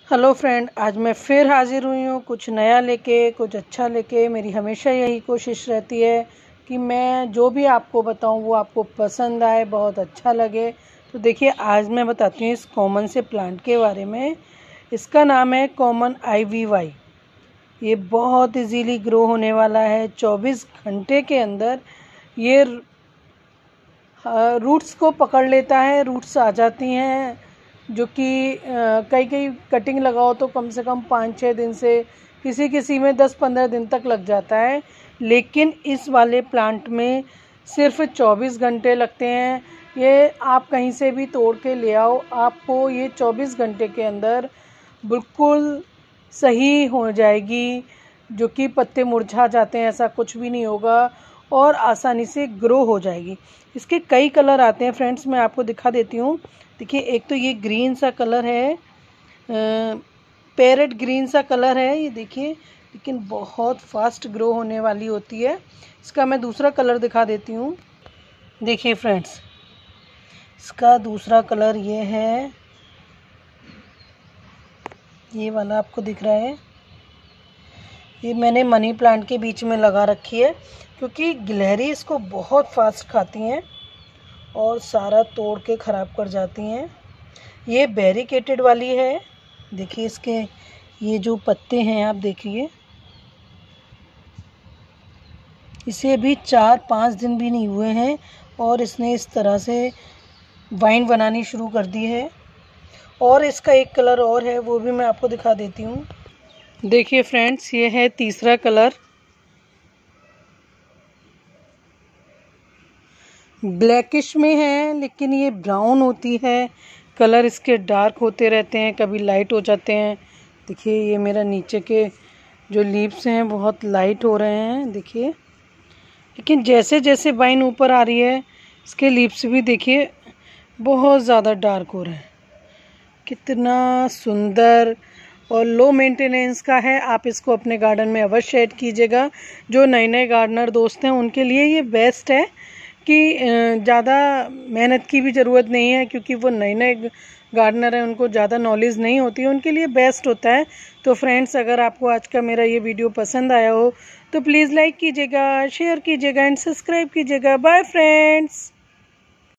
Hello friend, आज मैं फिर हाजिर हुई हूँ कुछ नया लेके, कुछ अच्छा लेके। मेरी हमेशा यही कोशिश रहती है कि मैं जो भी आपको बताऊँ वो आपको पसंद आए, बहुत अच्छा लगे। तो देखिए, आज मैं बताती हूँ इस कॉमन से प्लांट के बारे में। इसका नाम है कॉमन IVY। ये बहुत इजीली ग्रो होने वाला है। 24 घंटे के अंदर ये रूट्स को पकड़ लेता है, रूट्स आ जाती हैं, जो कि कई कटिंग लगाओ तो कम से कम 5-6 दिन से, किसी में 10-15 दिन तक लग जाता है। लेकिन इस वाले प्लांट में सिर्फ 24 घंटे लगते हैं। ये आप कहीं से भी तोड़ के ले आओ, आपको ये 24 घंटे के अंदर बिल्कुल सही हो जाएगी। जो कि पत्ते मुरझा जाते हैं ऐसा कुछ भी नहीं होगा और आसानी से ग्रो हो जाएगी। इसके कई कलर आते हैं फ्रेंड्स, मैं आपको दिखा देती हूँ। देखिए, एक तो ये ग्रीन सा कलर है, पैरेट ग्रीन सा कलर है ये, देखिए, लेकिन बहुत फास्ट ग्रो होने वाली होती है। इसका मैं दूसरा कलर दिखा देती हूँ। देखिए फ्रेंड्स, इसका दूसरा कलर ये है, ये वाला आपको दिख रहा है। ये मैंने मनी प्लांट के बीच में लगा रखी है क्योंकि गिलहरी इसको बहुत फास्ट खाती हैं और सारा तोड़ के ख़राब कर जाती हैं। ये बैरिकेटेड वाली है। देखिए, इसके ये जो पत्ते हैं आप देखिए, इसे अभी 4-5 दिन भी नहीं हुए हैं और इसने इस तरह से वाइन बनानी शुरू कर दी है। और इसका एक कलर और है, वो भी मैं आपको दिखा देती हूँ। देखिए फ्रेंड्स, ये है तीसरा कलर, ब्लैकिश में है लेकिन ये ब्राउन होती है। कलर इसके डार्क होते रहते हैं, कभी लाइट हो जाते हैं। देखिए, ये मेरा नीचे के जो लीव्स हैं बहुत लाइट हो रहे हैं, देखिए। लेकिन जैसे जैसे वाइन ऊपर आ रही है, इसके लीव्स भी देखिए बहुत ज़्यादा डार्क हो रहे हैं। कितना सुंदर और लो मेंटेनेंस का है। आप इसको अपने गार्डन में अवश्य ऐड कीजिएगा। जो नए गार्डनर दोस्त हैं उनके लिए ये बेस्ट है कि ज़्यादा मेहनत की भी ज़रूरत नहीं है, क्योंकि वो नए गार्डनर हैं, उनको ज़्यादा नॉलेज नहीं होती है, उनके लिए बेस्ट होता है। तो फ्रेंड्स, अगर आपको आज का मेरा ये वीडियो पसंद आया हो तो प्लीज़ लाइक कीजिएगा, शेयर कीजिएगा एंड सब्सक्राइब कीजिएगा। Bye friends.